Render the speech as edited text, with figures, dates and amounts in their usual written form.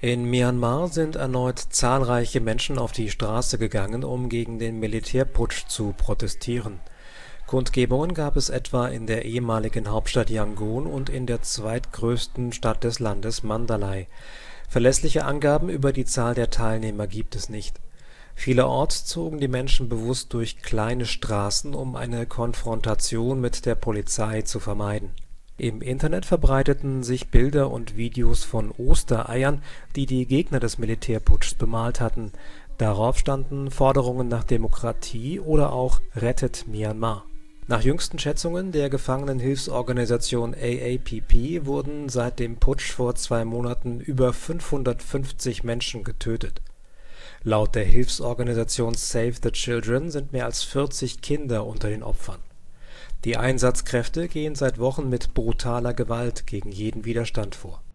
In Myanmar sind erneut zahlreiche Menschen auf die Straße gegangen, um gegen den Militärputsch zu protestieren. Kundgebungen gab es etwa in der ehemaligen Hauptstadt Yangon und in der zweitgrößten Stadt des Landes, Mandalay. Verlässliche Angaben über die Zahl der Teilnehmer gibt es nicht. Vielerorts zogen die Menschen bewusst durch kleine Straßen, um eine Konfrontation mit der Polizei zu vermeiden. Im Internet verbreiteten sich Bilder und Videos von Ostereiern, die die Gegner des Militärputschs bemalt hatten. Darauf standen Forderungen nach Demokratie oder auch „Rettet Myanmar“. Nach jüngsten Schätzungen der Gefangenenhilfsorganisation AAPP wurden seit dem Putsch vor 2 Monaten über 550 Menschen getötet. Laut der Hilfsorganisation Save the Children sind mehr als 40 Kinder unter den Opfern. Die Einsatzkräfte gehen seit Wochen mit brutaler Gewalt gegen jeden Widerstand vor